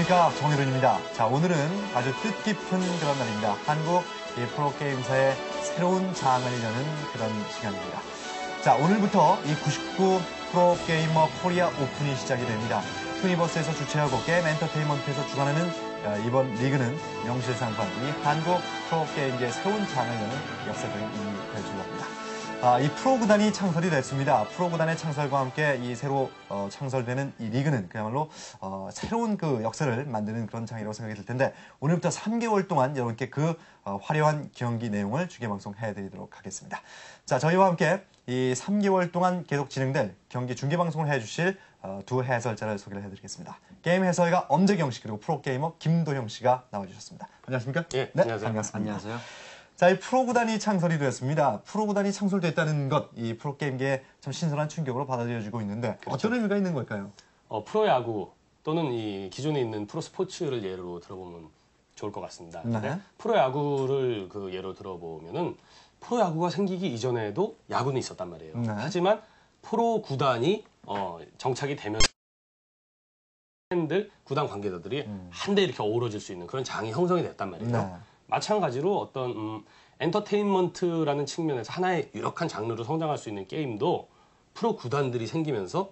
안녕하십니까, 정혜론입니다. 자, 오늘은 아주 뜻깊은 그런 날입니다. 한국 프로게임사의 새로운 장을 여는 그런 시간입니다. 자, 오늘부터 이 99 프로게이머 코리아 오픈이 시작이 됩니다. 투니버스에서 주최하고 게임 엔터테인먼트에서 주관하는 이번 리그는 명실상부한 이 한국 프로게임계의 새로운 장을 여는 역사적인 의미를 펼치고 합니다. 이 프로구단이 창설이 됐습니다. 프로구단의 창설과 함께 이 새로 창설되는 이 리그는 그야말로 새로운 그 역사를 만드는 그런 장이라고 생각이 들 텐데, 오늘부터 3개월 동안 여러분께 그 화려한 경기 내용을 중계방송해드리도록 하겠습니다. 자, 저희와 함께 이 3개월 동안 계속 진행될 경기 중계방송을 해주실 두 해설자를 소개를 해드리겠습니다. 게임 해설가 엄재경 씨, 그리고 프로게이머 김도형 씨가 나와주셨습니다. 안녕하십니까? 예, 네, 안녕하세요. 반갑습니다. 안녕하세요. 자, 이 프로구단이 창설이 되었습니다. 프로구단이 창설됐다는 것, 이 프로게임계에 참 신선한 충격으로 받아들여지고 있는데, 그렇죠. 어떤 의미가 있는 걸까요? 프로야구 또는 이 기존에 있는 프로스포츠를 예로 들어보면 좋을 것 같습니다. 네. 프로야구를 그 예로 들어보면은 프로야구가 생기기 이전에도 야구는 있었단 말이에요. 네. 하지만 프로구단이 정착이 되면 팬들, 구단 관계자들이 한데 이렇게 어우러질 수 있는 그런 장이 형성이 됐단 말이에요. 네. 마찬가지로 어떤 엔터테인먼트라는 측면에서 하나의 유력한 장르로 성장할 수 있는 게임도 프로 구단들이 생기면서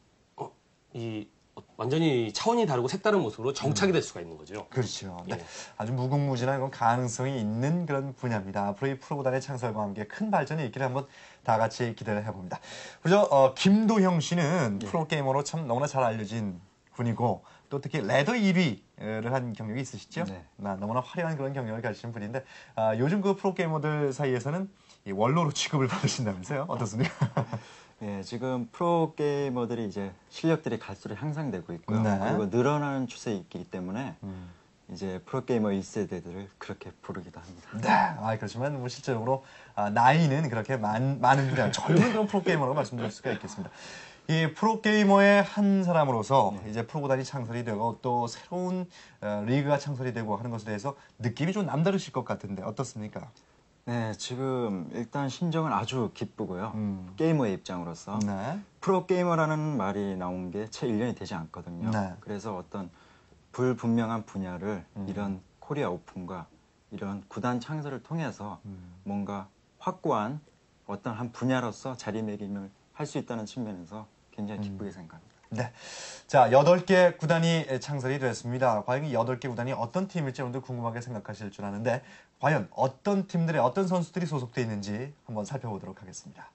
완전히 차원이 다르고 색다른 모습으로 정착이 될 수가 있는 거죠. 그렇죠. 네. 예. 아주 무궁무진한 그런 가능성이 있는 그런 분야입니다. 앞으로 이 프로구단의 창설과 함께 큰 발전이 있기를 한번 다 같이 기대를 해봅니다. 그죠? 김도형 씨는 프로게이머로 참 너무나 잘 알려진 분이고, 또 특히 레더 1위를 한 경력이 있으시죠? 네. 너무나 화려한 그런 경력을 가지신 분인데, 요즘 그 프로게이머들 사이에서는 이 원로로 취급을 받으신다면서요? 어떻습니까? 네, 지금 프로게이머들이 이제 실력들이 갈수록 향상되고 있고요. 네. 그리고 늘어나는 추세에 있기 때문에 이제 프로게이머 1세대들을 그렇게 부르기도 합니다. 네, 그렇지만 뭐 실제적으로 나이는 그렇게 많은 그냥 젊은 그런 프로게이머라고 말씀드릴 수가 있겠습니다. 이 프로게이머의 한 사람으로서 이제 프로구단이 창설이 되고 또 새로운 리그가 창설이 되고 하는 것에 대해서 느낌이 좀 남다르실 것 같은데 어떻습니까? 네, 지금 일단 심정은 아주 기쁘고요. 게이머의 입장으로서 네. 프로게이머라는 말이 나온 게 채 1년이 되지 않거든요. 네. 그래서 어떤 불분명한 분야를 이런 코리아 오픈과 이런 구단 창설을 통해서 뭔가 확고한 어떤 한 분야로서 자리매김을 할 수 있다는 측면에서 굉장히 기쁘게 생각합니다. 네. 자, 8개 구단이 창설이 됐습니다. 과연 이 8개 구단이 어떤 팀일지 여러분들 궁금하게 생각하실 줄 아는데, 과연 어떤 팀들의 어떤 선수들이 소속되어 있는지 한번 살펴보도록 하겠습니다.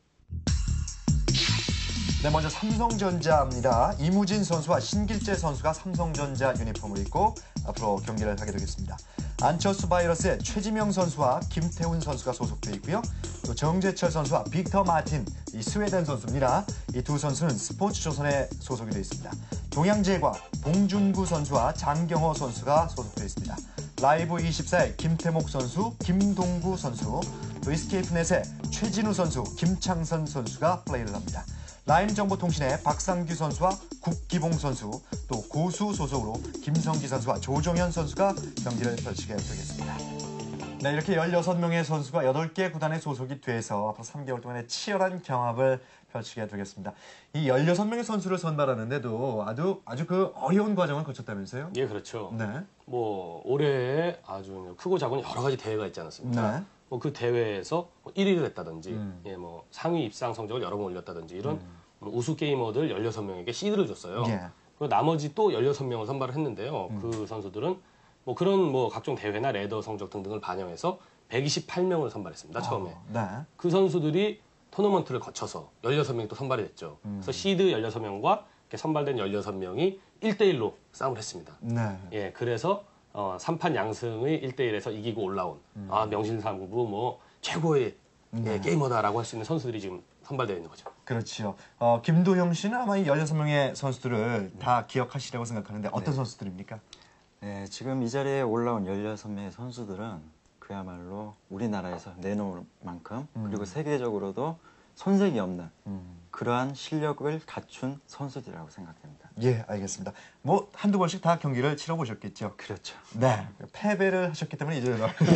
네, 먼저 삼성전자입니다. 이무진 선수와 신길재 선수가 삼성전자 유니폼을 입고 앞으로 경기를 하게 되겠습니다. 안철수 바이러스의 최지명 선수와 김태훈 선수가 소속되어 있고요. 또 정재철 선수와 빅터 마틴, 이 스웨덴 선수입니다. 이 두 선수는 스포츠조선에 소속이 되어 있습니다. 동양제과 봉준구 선수와 장경호 선수가 소속되어 있습니다. 라이브24의 김태목 선수, 김동구 선수, 또 이스케이프넷의 최진우 선수, 김창선 선수가 플레이를 합니다. 라임정보통신의 박상규 선수와 국기봉 선수, 또 고수 소속으로 김성기 선수와 조정현 선수가 경기를 펼치게 되겠습니다. 네, 이렇게 16명의 선수가 8개 구단에 소속이 돼서 앞으로 3개월 동안의 치열한 경합을 펼치게 되겠습니다. 이 16명의 선수를 선발하는데도 아주 그 어려운 과정을 거쳤다면서요? 예, 그렇죠. 네. 뭐 올해 아주 크고 작은 여러 가지 대회가 있지 않았습니까? 네. 뭐 그 대회에서 1위를 했다든지, 예, 뭐 상위 입상 성적을 여러 번 올렸다든지 이런 우수 게이머들 16명에게 시드를 줬어요. 예. 그리고 나머지 또 16명을 선발을 했는데요. 그 선수들은 뭐 그런 뭐 각종 대회나 레더 성적 등등을 반영해서 128명을 선발했습니다. 처음에. 네. 그 선수들이 토너먼트를 거쳐서 16명이 또 선발이 됐죠. 그래서 시드 16명과 선발된 16명이 1대1로 싸움을 했습니다. 네. 예, 그래서 3판 양승의 1대1에서 이기고 올라온 명실상부 뭐 최고의 예, 게이머다라고 할 수 있는 선수들이 지금 선발되어 있는 거죠. 그렇죠. 김도형 씨는 아마 이 16명의 선수들을 다 기억하시라고 생각하는데 어떤 선수들입니까? 네, 지금 이 자리에 올라온 16명의 선수들은 그야말로 우리나라에서 내놓을 만큼 그리고 세계적으로도 손색이 없는 그러한 실력을 갖춘 선수들이라고 생각됩니다. 예, 알겠습니다. 뭐 한두 번씩 다 경기를 치러보셨겠죠? 그렇죠. 네, 패배를 하셨기 때문에 이제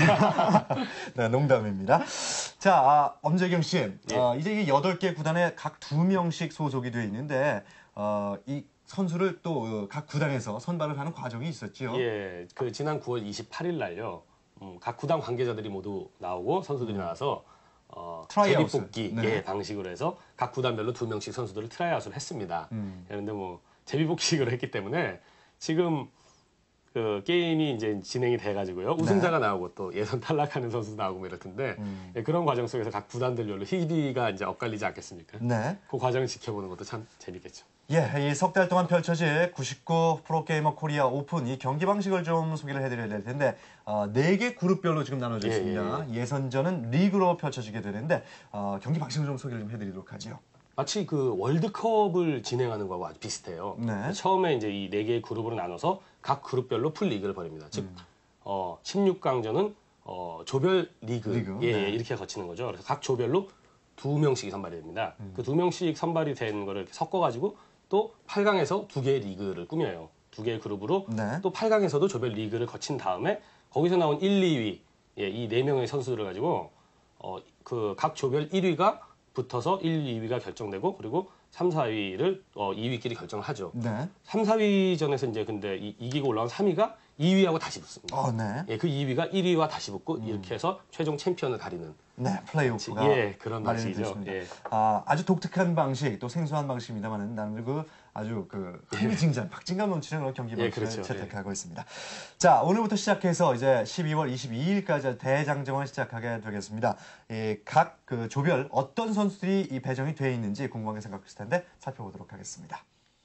네, 농담입니다. 자, 엄재경 씨, 이제 이 8개 구단에 각 2명씩 소속이 되어 있는데 이 선수를 또 각 구단에서 선발을 하는 과정이 있었죠. 예, 그 지난 9월 28일 날요. 각 구단 관계자들이 모두 나오고 선수들이 나와서 트라이아웃을. 제비뽑기 네. 예, 방식으로 해서 각 구단별로 2명씩 선수들을 트라이아웃을 했습니다. 그런데 뭐 제비뽑기식으로 했기 때문에 지금 그 게임이 이제 진행이 돼가지고요. 우승자가 나오고 또 예선 탈락하는 선수도 나오고 뭐 이럴 텐데 예, 그런 과정 속에서 각 구단들별로 희비가 이제 엇갈리지 않겠습니까? 네. 그 과정을 지켜보는 것도 참 재밌겠죠. 예, 이 석 달 동안 펼쳐질 99 프로게이머 코리아 오픈 이 경기 방식을 좀 소개를 해드려야 될 텐데 4개 그룹별로 지금 나눠져 있습니다. 예선전은 리그로 펼쳐지게 되는데 경기 방식을 좀 소개를 좀 해드리도록 하죠. 마치 그 월드컵을 진행하는 거하고 아주 비슷해요. 네. 처음에 이제 이 4개의 그룹으로 나눠서 각 그룹별로 풀리그를 벌입니다. 즉, 16강전은 조별 리그, 예, 네. 이렇게 거치는 거죠. 그래서 각 조별로 2명씩이 선발이 됩니다. 그 2명씩 선발이 된 거를 이렇게 섞어가지고 또 8강에서 2개의 리그를 꾸며요. 2개의 그룹으로 네. 또 8강에서도 조별 리그를 거친 다음에 거기서 나온 1, 2위, 예, 이 4명의 선수들을 가지고 그 각 조별 1위가 붙어서 1, 2위가 결정되고 그리고 3, 4위를 2위끼리 결정을 하죠. 네. 3, 4위전에서 이제 근데 이기고 올라온 3위가 2위하고 다시 붙습니다. 네. 예, 그 2위가 1위와 다시 붙고 이렇게 해서 최종 챔피언을 가리는 네, 플레이오프가 예, 그런 마련이 방식이죠. 됐습니다. 예. 아주 독특한 방식, 또 생소한 방식입니다만은 나는 아주 흥미진진, 박진감 넘치는 그런 경기 예, 방식을 그렇죠. 채택하고 있습니다. 자, 오늘부터 시작해서 이제 12월 22일까지 대장정을 시작하게 되겠습니다. 각 그 조별 어떤 선수들이 이 배정이 되어 있는지 궁금하게 생각했을 텐데 살펴보도록 하겠습니다.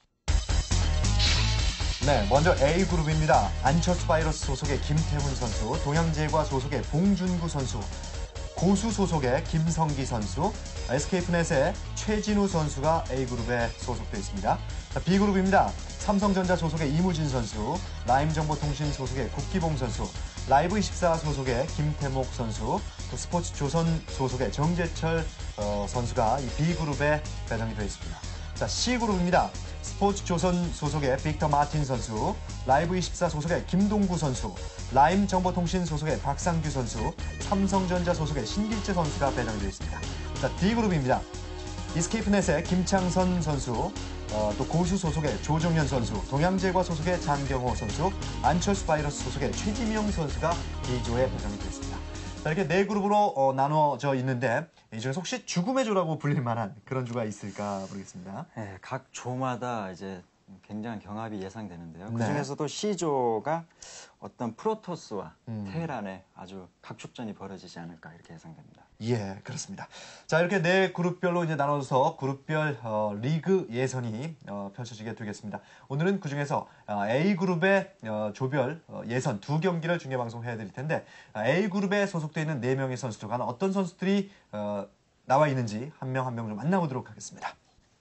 네, 먼저 A그룹입니다. 안철수 바이러스 소속의 김태훈 선수, 동양제과 소속의 봉준구 선수, 고수 소속의 김성기 선수, SK프넷의 최진우 선수가 A그룹에 소속되어 있습니다. B그룹입니다. 삼성전자 소속의 이무진 선수, 라임정보통신 소속의 국기봉 선수, 라이브24 소속의 김태목 선수, 또 스포츠조선 소속의 정재철 선수가 이 B그룹에 배정이 되어 있습니다. 자, C그룹입니다. 스포츠조선 소속의 빅터 마틴 선수, 라이브24 소속의 김동구 선수, 라임정보통신 소속의 박상규 선수, 삼성전자 소속의 신길재 선수가 배정되어 있습니다. 자, D그룹입니다. 이스케이프넷의 김창선 선수, 또 고수 소속의 조정현 선수, 동양제과 소속의 장경호 선수, 안철수 바이러스 소속의 최지명 선수가 D조에 배정이 되어 있습니다. 자, 이렇게 4그룹으로 나눠져 있는데 이 중에서 혹시 죽음의 조라고 불릴 만한 그런 조가 있을까 모르겠습니다. 네, 각 조마다 이제 굉장한 경합이 예상되는데요. 네. 그 중에서도 C조가 어떤 프로토스와 테헤란의 아주 각축전이 벌어지지 않을까 이렇게 예상됩니다. 예, 그렇습니다. 자, 이렇게 4그룹별로 이제 나눠서 그룹별 리그 예선이 펼쳐지게 되겠습니다. 오늘은 그중에서 A그룹의 조별 예선 2경기를 중계 방송해야 될 텐데 A그룹에 소속되어 있는 4명의 선수들 과연 어떤 선수들이 나와 있는지 한 명 한 명 좀 만나보도록 하겠습니다.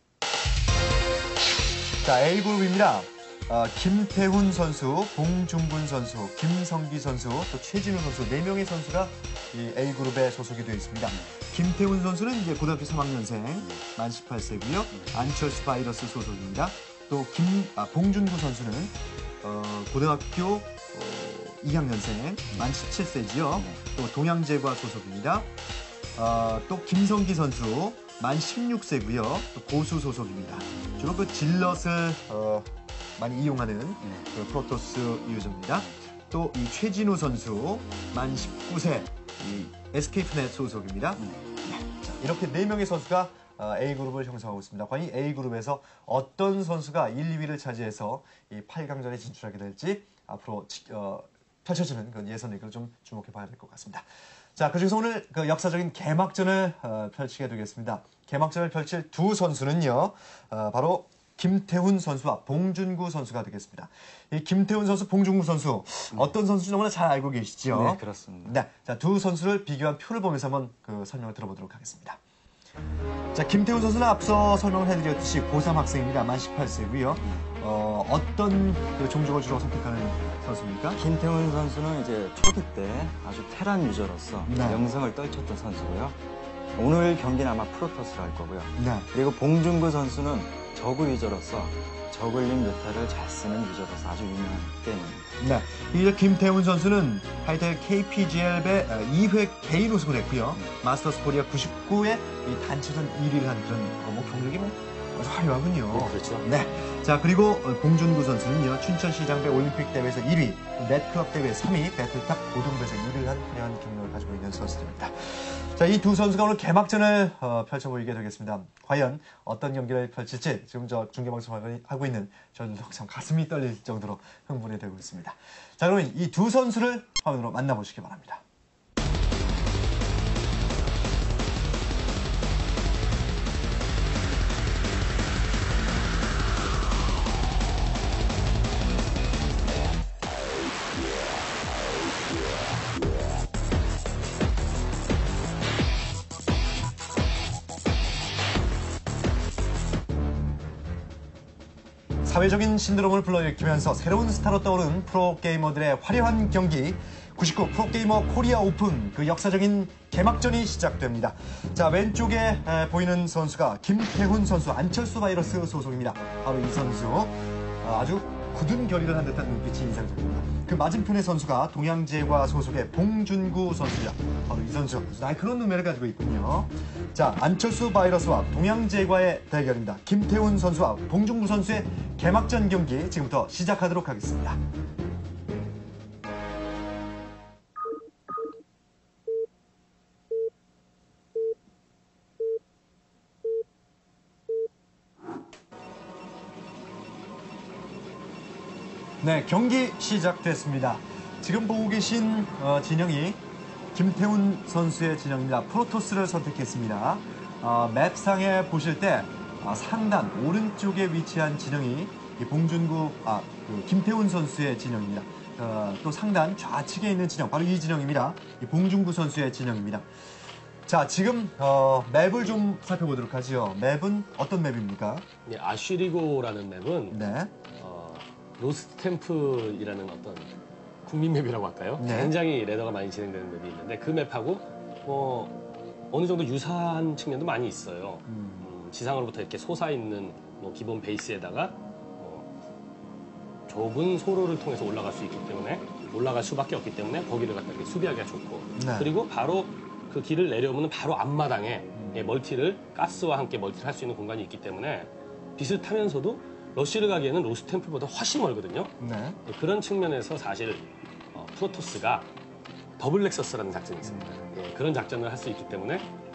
자, A그룹입니다. 김태훈 선수, 봉준군 선수, 김성기 선수, 또 최진우 선수 4명의 선수가 이 A그룹에 소속이 되어 있습니다. 김태훈 선수는 이제 고등학교 3학년생, 만 18세고요. 안철수 바이러스 소속입니다. 또 봉준구 선수는 고등학교 2학년생, 만 17세지요. 또 동양제과 소속입니다. 또 김성기 선수, 만 16세고요. 또 고수 소속입니다. 주로 그 질럿을 많이 이용하는 그 프로토스 유저입니다. 또 이 최진우 선수, 만 19세, 이 SK프넷 소속입니다. 자, 이렇게 4명의 선수가 A그룹을 형성하고 있습니다. 과연 이 A그룹에서 어떤 선수가 1, 2위를 차지해서 이 8강전에 진출하게 될지 앞으로 펼쳐지는 그 예선 리그를 좀 주목해 봐야 될 것 같습니다. 자, 그중에서 오늘 그 역사적인 개막전을 펼치게 되겠습니다. 개막전을 펼칠 두 선수는요, 바로 김태훈 선수와 봉준구 선수가 되겠습니다. 이 김태훈 선수, 봉준구 선수 어떤 선수인지 너무나 잘 알고 계시죠? 네, 그렇습니다. 네, 자, 두 선수를 비교한 표를 보면서 한번 그 설명을 들어보도록 하겠습니다. 자, 김태훈 선수는 앞서 설명을 해드렸듯이 고3 학생입니다. 만 18세고요. 어떤 그 종족을 주로 선택하는 선수입니까? 김태훈 선수는 이제 초기 때 아주 테란 유저로서 네. 명성을 떨쳤던 선수고요. 오늘 경기는 아마 프로토스로 할 거고요. 네. 그리고 봉준구 선수는 저그 유저로서 저글링 뮤타를 잘 쓰는 유저로서 아주 유명한 게임입니다. 네. 이제 김태훈 선수는 하이텔 KPGL배 2회 개인 우승을 했고요. 마스터스 코리아 99에 이 단체전 1위를 한 그런 경력이 아주 화려하군요. 그렇죠. 네. 자, 그리고 봉준구 선수는요, 춘천시장배 올림픽 대회에서 1위, 넷클럽 대회 3위, 배틀탑 고등부에서 1위를 한 화려한 경력을 가지고 있는 선수들입니다. 자, 이 두 선수가 오늘 개막전을 펼쳐보이게 되겠습니다. 과연 어떤 경기를 펼칠지 지금 저 중계방송을 하고 있는 저도 참 가슴이 떨릴 정도로 흥분이 되고 있습니다. 자, 그러면 이 두 선수를 화면으로 만나보시기 바랍니다. 사회적인 신드롬을 불러일으키면서 새로운 스타로 떠오른 프로게이머들의 화려한 경기 99 프로게이머 코리아 오픈 그 역사적인 개막전이 시작됩니다. 자, 왼쪽에 보이는 선수가 김태훈 선수 안철수 바이러스 소속입니다. 바로 이 선수 아주 굳은 결의를 한 듯한 눈빛이 인상적입니다. 그 맞은편의 선수가 동양제과 소속의 봉준구 선수입니다. 바로 이 선수 날카로운 눈매를 가지고 있군요. 자, 안철수 바이러스와 동양제과의 대결입니다. 김태훈 선수와 봉준구 선수의 개막전 경기 지금부터 시작하도록 하겠습니다. 네, 경기 시작됐습니다. 지금 보고 계신 진영이 김태훈 선수의 진영입니다. 프로토스를 선택했습니다. 맵상에 보실 때 상단 오른쪽에 위치한 진영이 이 봉준구, 그 김태훈 선수의 진영입니다. 또 상단 좌측에 있는 진영, 바로 이 진영입니다. 이 봉준구 선수의 진영입니다. 자, 지금 맵을 좀 살펴보도록 하죠. 맵은 어떤 맵입니까? 네, 아쉬리고라는 맵은 네. 로스트템플이라는 어떤 국민 맵이라고 할까요? 네. 굉장히 레더가 많이 진행되는 맵이 있는데 그 맵하고 어느 정도 유사한 측면도 많이 있어요. 지상으로부터 이렇게 솟아있는 기본 베이스에다가 좁은 소로를 통해서 올라갈 수 있기 때문에 올라갈 수밖에 없기 때문에 거기를 갖다 이렇게 수비하기가 좋고 네. 그리고 바로 그 길을 내려오면 바로 앞마당에 멀티를 가스와 함께 멀티를 할 수 있는 공간이 있기 때문에 비슷하면서도 러쉬를 가기에는 로스템플보다 훨씬 멀거든요. 네. 그런 측면에서 사실 프로토스가 더블 렉서스라는 작전이 있습니다. 예, 그런 작전을 할 수 있기 때문에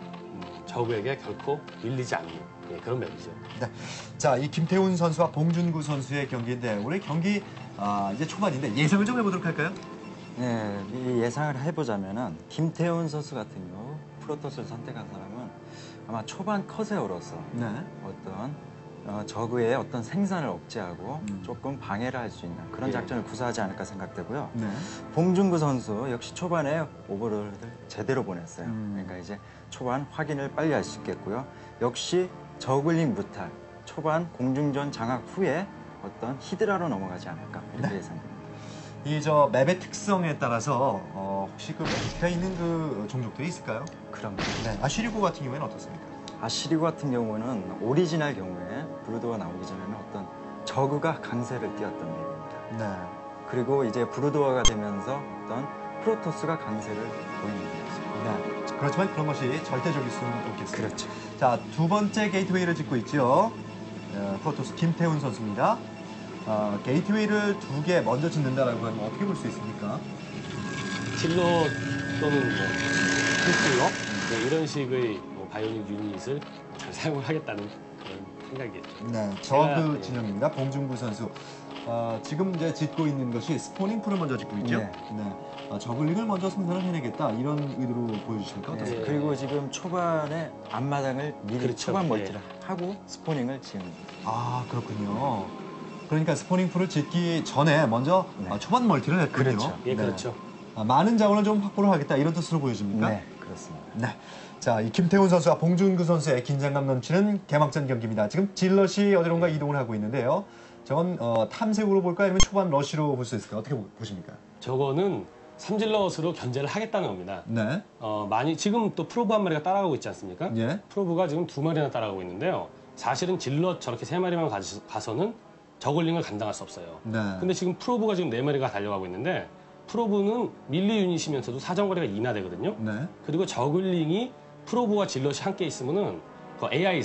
적에게 결코 밀리지 않는 그런 맵이죠. 네. 자, 이 김태훈 선수와 봉준구 선수의 경기인데 우리 경기 이제 초반인데 예상을 좀 해보도록 할까요? 네, 이 예상을 해보자면은 김태훈 선수 같은 경우 프로토스를 선택한 사람은 아마 초반 컷에어로서 네. 어떤 저그의 어떤 생산을 억제하고 조금 방해를 할 수 있는 그런 작전을 구사하지 않을까 생각되고요. 네. 봉준구 선수 역시 초반에 오버로드를 제대로 보냈어요. 그러니까 이제 초반 확인을 빨리 할 수 있겠고요. 역시 저글링 무탈, 초반 공중전 장악 후에 어떤 히드라로 넘어가지 않을까 이렇게 네. 예상됩니다. 이 맵의 특성에 따라서 혹시 그 맵에 있는 그 종족들이 있을까요? 그럼 네. 아쉬리고 같은 경우에는 어떻습니까? 아시리고 같은 경우는 오리지널 경우에 브루도가 나오기 전에는 어떤 저그가 강세를 띄었던 맵입니다. 네. 그리고 이제 브루도어가 되면서 어떤 프로토스가 강세를 보이는 맵이죠. 네. 그렇지만 그런 것이 절대적일 수는 없겠습니다. 그렇죠. 자, 두 번째 게이트웨이를 짓고 있죠. 프로토스 김태훈 선수입니다. 게이트웨이를 두 개 먼저 짓는다라고 하면 어떻게 볼 수 있습니까? 질러 또는 풀질러 이런 식의 바이오닉 유닛을 잘 사용을 하겠다는 그런 생각이겠죠. 네, 저그 제가, 진영입니다. 봉준구 선수. 지금 이제 짓고 있는 것이 스포닝 풀을 먼저 짓고 있죠. 네. 저글링을 먼저 생산을 해내겠다 이런 의도로 보여주십니까? 네, 어떻습니까? 그리고 지금 초반에 앞마당을 미리 그렇죠. 초반 멀티를 하고 스포닝을 지은 그렇군요. 그러니까 스포닝 풀을 짓기 전에 먼저 네. 초반 멀티를 했군요. 그렇죠. 예, 그렇죠. 많은 자원을 좀 확보를 하겠다 이런 뜻으로 보여집니까? 네, 그렇습니다. 네. 자, 이 김태훈 선수와 봉준구 선수의 긴장감 넘치는 개막전 경기입니다. 지금 질럿이 어디론가 이동을 하고 있는데요. 저건 탐색으로 볼까 아니면 초반 러쉬로 볼 수 있을까요? 어떻게 보십니까? 저거는 삼질럿으로 견제를 하겠다는 겁니다. 네. 많이 지금 또 프로브 한 마리가 따라가고 있지 않습니까? 예. 프로브가 지금 2마리나 따라가고 있는데요. 사실은 질럿 저렇게 3마리만 가서는 저글링을 감당할 수 없어요. 네. 근데 지금 프로브가 지금 4마리가 달려가고 있는데 프로브는 밀리 유닛이면서도 사정거리가 인하되거든요. 네. 그리고 저글링이 프로브와 질럿이 함께 있으면은 그 AI상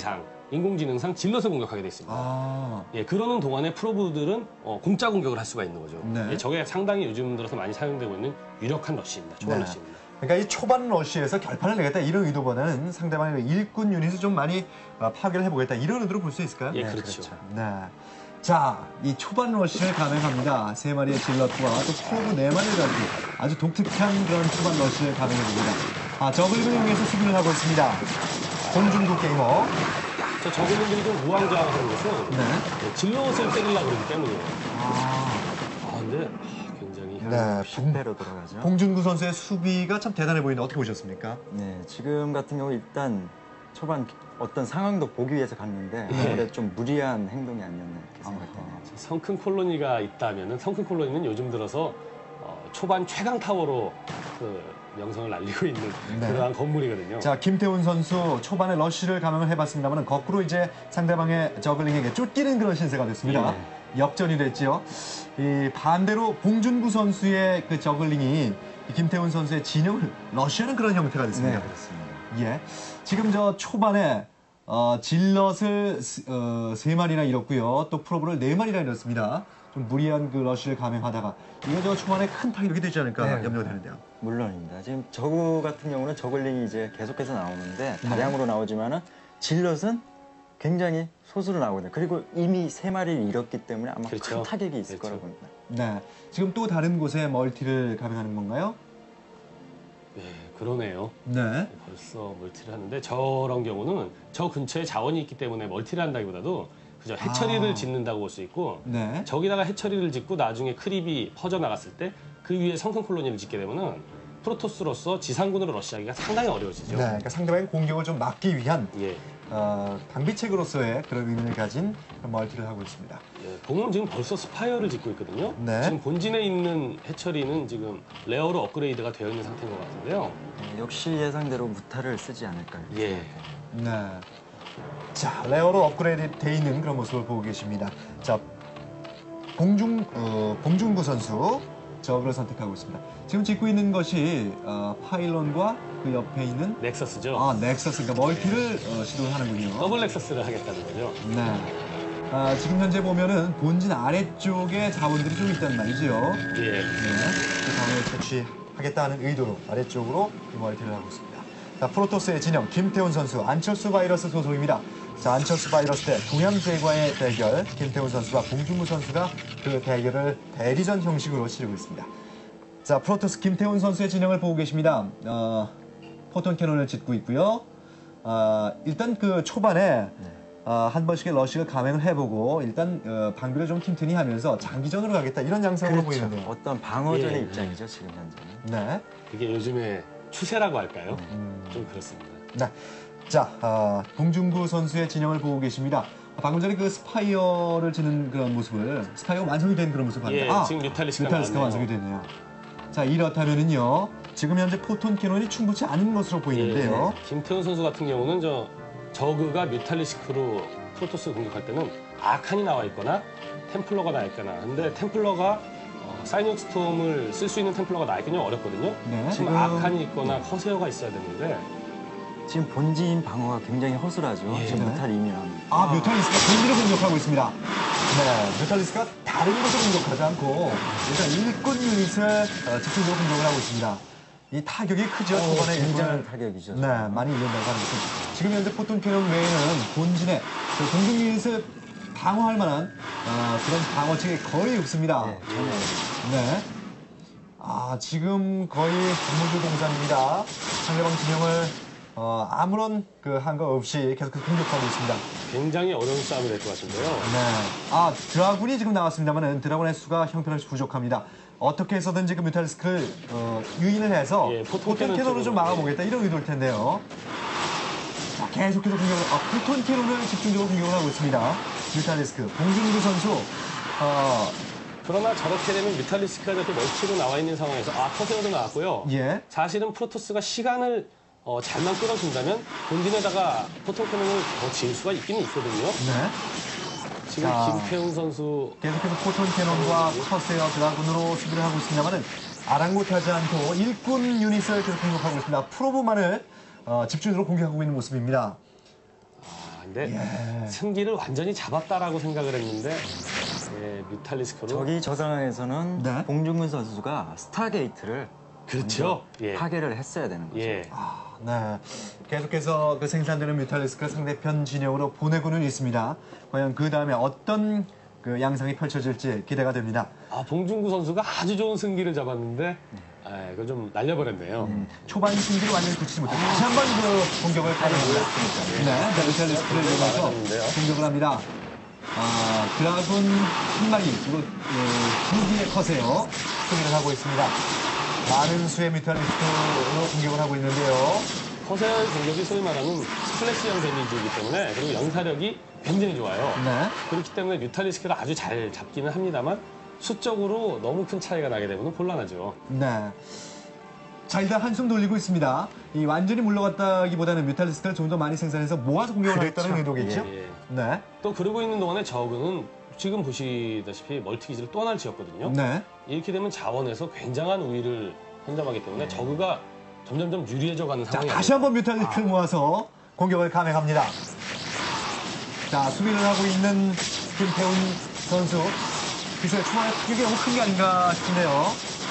인공지능상 질럿을 공격하게 돼 있습니다. 아, 예, 그러는 동안에 프로브들은 공짜 공격을 할 수가 있는 거죠. 네. 예, 저게 상당히 요즘 들어서 많이 사용되고 있는 유력한 러시입니다. 초반 네. 러시입니다. 그러니까 이 초반 러시에서 결판을 내겠다 이런 의도보다는 상대방의 일꾼 유닛을 좀 많이 파괴를 해보겠다 이런 의도로 볼 수 있을까요? 예, 네, 그렇죠. 그렇죠. 네. 자, 이 초반 러시를 감행합니다. 3마리의 질럿과 또 프로브 4마리를 가지고 아주 독특한 그런 초반 러시를 감행해봅니다. 저글링을 이용해서 수비를 하고 있습니다. 공중국 게이머. 저 저글링들이 좀 우왕좌왕하는 것은 네. 질럿을 때리려고 그러기 때문이에요. 아, 근데 굉장히 네. 10대로 들어가죠. 봉준구 선수의 수비가 참 대단해 보이는데 어떻게 보셨습니까? 네, 지금 같은 경우 일단 초반 어떤 상황도 보기 위해서 갔는데 아무래도 좀 무리한 행동이 아니었나 이렇게 생각되네요. 성큰 콜로니가 있다면은 성큰 콜로니는 요즘 들어서 초반 최강 타워로 그 명성을 날리고 있는 네. 그러한 건물이거든요. 자, 김태훈 선수 초반에 러쉬를 감행을 해봤습니다만 거꾸로 이제 상대방의 저글링에게 쫓기는 그런 신세가 됐습니다. 역전이 됐죠. 이 반대로 봉준구 선수의 그 저글링이 이 김태훈 선수의 진영을 러쉬하는 그런 형태가 됐습니다. 네, 그렇습니다. 예, 지금 저 초반에 질럿을 3마리나 잃었고요. 또 프로브를 4마리나 잃었습니다. 좀 무리한 그 러쉬를 감행하다가 이거 저 초반에 큰 타격이 되지 않을까 네. 염려가 되는데요. 물론입니다. 지금 저구 같은 경우는 저글링이 이제 계속해서 나오는데 다량으로 나오지만은 질럿은 굉장히 소수로 나오거든요. 그리고 이미 3마리를 잃었기 때문에 아마 그렇죠. 큰 타격이 있을 그렇죠. 거라고 봅니다. 네, 지금 또 다른 곳에 멀티를 감행하는 건가요? 네, 그러네요. 네. 벌써 멀티를 하는데 저런 경우는 저 근처에 자원이 있기 때문에 멀티를 한다기보다도 그저 해처리를 짓는다고 볼 수 있고 네. 저기다가 해처리를 짓고 나중에 크립이 퍼져나갔을 때 그 위에 성큰 콜로니를 짓게 되면은 프로토스로서 지상군으로 러시아하기가 상당히 어려워지죠. 네, 그러니까 상대방의 공격을 좀 막기 위한 예. 방비책으로서의 그런 의미를 가진 그런 멀티를 하고 있습니다. 예, 보면 지금 벌써 스파이어를 짓고 있거든요. 네. 지금 본진에 있는 해처리는 지금 레어로 업그레이드가 되어 있는 상태인 것 같은데요. 네, 역시 예상대로 무타를 쓰지 않을까. 이렇게 예. 생각해요. 네. 자, 레어로 업그레이드 돼 있는 그런 모습을 보고 계십니다. 자, 봉준구 선수 저그를 선택하고 있습니다. 지금 짓고 있는 것이 파일런과 그 옆에 있는 넥서스죠. 넥서스, 그러니까 멀티를 시도하는군요. 더블 넥서스를 하겠다는 거죠. 네. 지금 현재 보면은 본진 아래쪽에 자원들이 좀 있단 말이죠. 예. 네. 그 자원을 채취하겠다는 의도로 아래쪽으로 이 멀티를 하고 있습니다. 자, 프로토스의 진영 김태훈 선수, 안철수 바이러스 소속입니다. 자, 안철수 바이러스 대 동양제과의 대결, 김태훈 선수와 봉준구 선수가 그 대결을 대리전 형식으로 치르고 있습니다. 자, 프로토스 김태훈 선수의 진영을 보고 계십니다. 포톤 캐논을 짓고 있고요. 일단 그 초반에 한 번씩의 러쉬를 감행을 해보고 일단 방비를 좀 튼튼히 하면서 장기전으로 가겠다 이런 양상으로 그렇죠. 보이는데요. 어떤 방어전의 예. 입장이죠, 지금 현재는. 네. 이게 요즘에 추세라고 할까요? 좀 그렇습니다. 네. 자, 봉준구 선수의 진영을 보고 계십니다. 방금 전에 그 스파이어를 지는 그런 모습을, 스파이어가 완성이 된 그런 모습을 예, 봤는데, 지금 뮤탈리스크가 뮤탈리스크가 나왔네요. 완성이 됐네요. 자, 이렇다면은요, 지금 현재 포톤 캐논이 충분치 않은 것으로 보이는데요. 예, 김태훈 선수 같은 경우는 저그가 뮤탈리스크로 프로토스를 공격할 때는 아칸이 나와 있거나 템플러가 나와 있거나 근데 템플러가 사이닉 스톰을 쓸 수 있는 템플러가 나있기는 어렵거든요. 네. 지금 지금- 아칸이 있거나 커세어가 있어야 되는데 지금 본진 방어가 굉장히 허술하죠. 예. 지금 네. 무탈 이미 나옵니다. 뮤탈리스크가 본진을 공격하고 있습니다. 네, 뮤탈리스크가 다른 곳을 공격하지 않고 일단 일꾼 유닛을 집중적으로 공격을 하고 있습니다. 이 타격이 크죠. 초반에 굉장한 일꾼을 타격이죠. 네, 많이 이른다고 하는 것은 지금 현재 포톤 캐논 외에는 본진에 그 공중 유닛을 방어할 만한 그런 방어책이 거의 없습니다. 네, 전혀 네. 지금 거의 무주 동산입니다. 상대방 진영을 아무런 그 한거 없이 계속해서 공격하고 있습니다. 굉장히 어려운 싸움이 될 것 같은데요. 네. 드라군이 지금 나왔습니다만은 드라군의 수가 형편없이 부족합니다. 어떻게 해서든지 그 뮤탈리스크를 유인을 해서 예, 포톤 포톤 캐논으로 좀 쪽으로. 막아보겠다 이런 의도일 텐데요. 자, 계속해서 공격을, 포톤 캐논을 집중적으로 공격을 하고 있습니다. 뮤탈리스크, 봉준구 선수, 그러나 저렇게 되면 뮤탈리스크가 저렇게 멀티로 나와 있는 상황에서 커세어도 나왔고요. 예. 사실은 프로토스가 시간을 잘만 끌어준다면 본진에다가 포톤 캐논을 더 지을 수가 있기는 있거든요. 네. 지금 자. 김태훈 선수 계속해서 포톤 캐논과 커세어 드라군으로 수비를 하고 있습니다만은 아랑곳하지 않고 일꾼 유닛을 계속 공격하고 있습니다. 프로브만을 집중적으로 공격하고 있는 모습입니다. 근데 예. 승기를 완전히 잡았다라고 생각을 했는데 예, 뮤탈리스크로 저기 저 상황에서는 네. 봉중근 선수가 스타게이트를 그렇죠. 예. 파괴를 했어야 되는 거죠. 예. 네. 계속해서 그 생산되는 뮤탈리스크를 상대편 진영으로 보내고는 있습니다. 과연 그 다음에 어떤 그 양상이 펼쳐질지 기대가 됩니다. 봉중구 선수가 아주 좋은 승기를 잡았는데 그걸 좀 날려버렸네요. 초반 승기를 완전히 굳히지 못해 다시 한번 그 공격을 가져옵니다. 네, 자, 뮤탈리스크를 이용해서 막아냈는데요. 공격을 합니다. 드라군 한 마리, 그리고 두 개의 컷에요. 수비를 하고 있습니다. 많은 수의 뮤탈리스크로 공격을 하고 있는데요. 커세어의 공격이 소위 말하는 스플래시형 데미지이기 때문에 그리고 연사력이 굉장히 좋아요. 네. 그렇기 때문에 뮤탈리스크를 아주 잘 잡기는 합니다만 수적으로 너무 큰 차이가 나게 되면 곤란하죠. 네. 자, 일단 한숨 돌리고 있습니다. 이 완전히 물러갔다기보다는 뮤탈리스크를 좀 더 많이 생산해서 모아서 공격을 하겠다는 의도겠죠? 예, 예. 네. 또 그러고 있는 동안에 저그는 지금 보시다시피 멀티기지를 또 하나를 지었거든요. 네. 이렇게 되면 자원에서 굉장한 우위를 선점하기 때문에 저그가 점점점 유리해져 가는 자, 상황이 다시 한번 뮤탈리스크를 모아서 공격을 감행합니다. 자, 수비를 하고 있는 김태훈 선수. 글쎄요, 초반에 타격이 너무 큰 게 아닌가 싶은데요.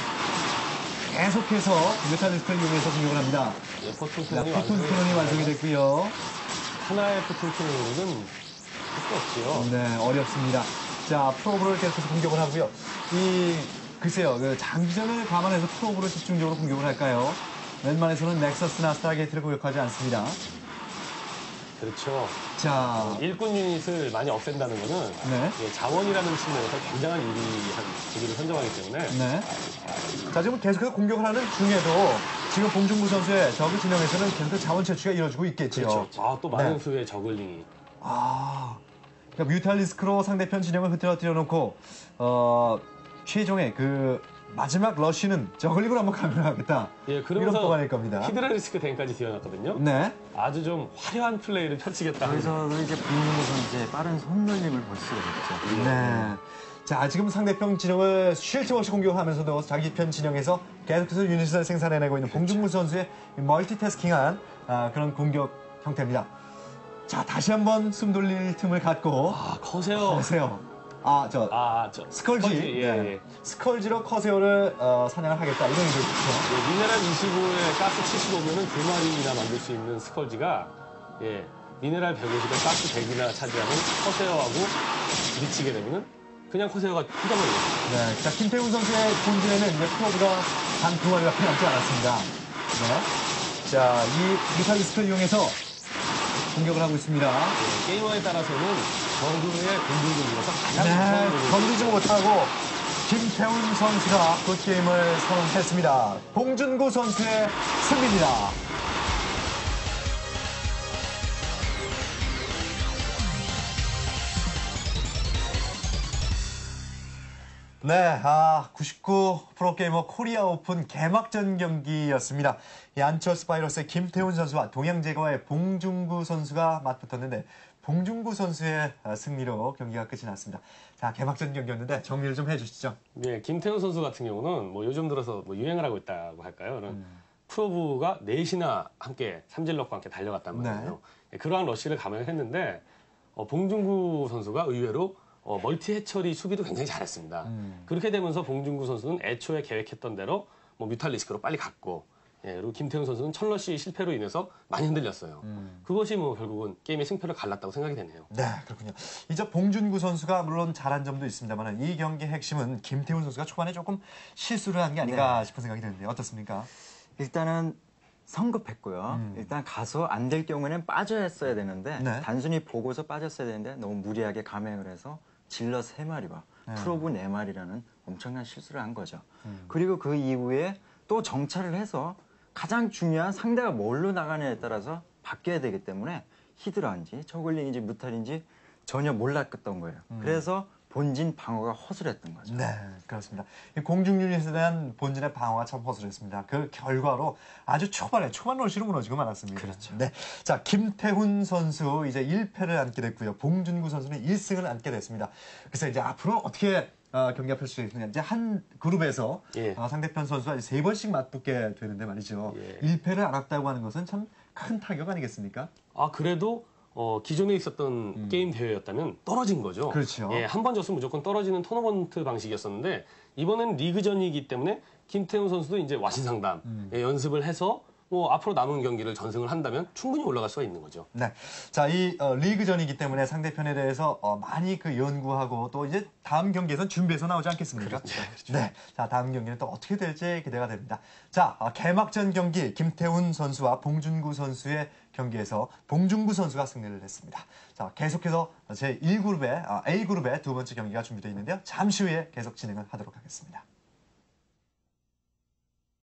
계속해서 뮤탈리스크를 이용해서 공격을 합니다. 예, 포튼 자, 클론이 포톤 클론이 완성이 됐고요. 하나의 포튼 클론으로는 할수 없지요. 네, 어렵습니다. 자, 프로브를 계속해서 공격을 하고요. 글쎄요, 그 장기전을 감안해서 프로브를 집중적으로 공격을 할까요? 웬만해서는 넥서스나 스타게이트를 공격하지 않습니다. 그렇죠. 자, 일꾼 유닛을 많이 없앤다는 것은 네. 예, 자원이라는 측면에서 굉장한 유리한 기기를 선점하기 때문에 네. 자, 지금 계속해서 공격을 하는 중에도 지금 봉중구 선수의 적을 진영에서는 계속 자원 채취가 이루어지고 있겠죠. 그렇죠. 또 많은 네. 수의 저글링이 그러니까 뮤탈리스크로 상대편 진영을 흐트러뜨려 놓고 최종의 그 마지막 러쉬는 저글링으로 한번 감행하겠다. 예, 이런 그러면서 포관일 겁니다. 히드라리스크 댕까지 지어놨거든요. 네. 아주 좀 화려한 플레이를 펼치겠다. 여기서는 이제 봉중근 선수의 빠른 손놀림을 볼 수가 있죠. 네. 자, 지금 상대편 진영을 쉴 틈 없이 공격하면서도 자기 편 진영에서 계속해서 유닛을 생산해내고 있는 봉중무 선수의 멀티태스킹한 그런 공격 형태입니다. 자, 다시 한번 숨 돌릴 틈을 갖고 커세어. 커세어. 스컬지. 예, 예. 스컬지로 커세어를 사냥을 하겠다. 이런 의도죠. 예, 미네랄 25에 가스 75면은 2마리나 만들 수 있는 스컬지가 예, 미네랄 150에 가스 100이나 차지하는 커세어하고 부딪히게 되면은 그냥 커세어가 휘어버리겠습니다. 네. 자, 김태훈 선수의 본진에는 이제 프로브가 단 2마리밖에 남지 않았습니다. 네. 자, 이 뮤탈리스크를 이용해서 공격을 하고 있습니다. 예, 게이머에 따라서는 저그의 공중 중에서 가장 네, 무서운 건드리지 못하고 김태훈 선수가 그 게임을 선언했습니다. 봉준구 선수의 승리입니다. 네, 99 프로게이머 코리아 오픈 개막전 경기였습니다. 이 안철수 바이러스의 김태훈 선수와 동양제거의 봉준구 선수가 맞붙었는데 봉준구 선수의 승리로 경기가 끝이 났습니다. 자, 개막전 경기였는데 정리를 좀 해주시죠. 네, 김태훈 선수 같은 경우는 뭐 요즘 들어서 뭐 유행을 하고 있다고 할까요? 프로브가 넷이나 함께 삼질럿과 함께 달려갔단 말이에요. 네, 그러한 러쉬를 감행했는데 봉준구 선수가 의외로 멀티 해처리 수비도 굉장히 잘했습니다. 그렇게 되면서 봉준구 선수는 애초에 계획했던 대로 뭐 뮤탈리스크로 빨리 갔고 예, 그리고 김태훈 선수는 철러시 실패로 인해서 많이 흔들렸어요. 그것이 뭐 결국은 게임의 승패를 갈랐다고 생각이 되네요. 네, 그렇군요. 이제 봉준구 선수가 물론 잘한 점도 있습니다만 이 경기의 핵심은 김태훈 선수가 초반에 조금 실수를 한 게 아닌가 싶은 생각이 드는데 어떻습니까? 일단은 성급했고요. 일단 가서 안 될 경우에는 빠져야 했어야 되는데 네. 단순히 보고서 빠졌어야 되는데 너무 무리하게 감행을 해서 질럿 3마리와 프로브 4마리라는 엄청난 실수를 한 거죠. 그리고 그 이후에 또 정찰을 해서 가장 중요한 상대가 뭘로 나가느냐에 따라서 바뀌어야 되기 때문에 히드라인지 저글링인지 무탈인지 전혀 몰랐던 거예요. 그래서 본진 방어가 허술했던 거죠. 네, 그렇습니다. 공중 유닛에 대한 본진의 방어가 참 허술했습니다. 그 결과로 아주 초반 러시로 무너지고 말았습니다. 그렇죠. 네, 자, 김태훈 선수 이제 1패를 안게 됐고요. 봉준구 선수는 1승을 안게 됐습니다. 그래서 이제 앞으로 어떻게 경기가 펼쳐지겠느냐. 이제 한 그룹에서 예. 상대편 선수와 3번씩 맞붙게 되는데 말이죠. 예. 1패를 안았다고 하는 것은 참 큰 타격 아니겠습니까? 그래도 기존에 있었던 게임 대회였다면 떨어진 거죠. 그렇죠. 예, 한 번 졌으면 무조건 떨어지는 토너먼트 방식이었었는데 이번에는 리그전이기 때문에 김태훈 선수도 이제 와신상담 예, 연습을 해서 뭐 앞으로 남은 경기를 전승을 한다면 충분히 올라갈 수가 있는 거죠. 네. 자, 이 리그전이기 때문에 상대편에 대해서 많이 그 연구하고 또 이제 다음 경기에선 준비해서 나오지 않겠습니까? 그렇죠. 네. 자, 다음 경기는 또 어떻게 될지 기대가 됩니다. 자, 개막전 경기 김태훈 선수와 봉준구 선수의 경기에서 봉준구 선수가 승리를 했습니다. 자, 계속해서 제1그룹의 A그룹의 두 번째 경기가 준비되어 있는데요. 잠시 후에 계속 진행을 하도록 하겠습니다.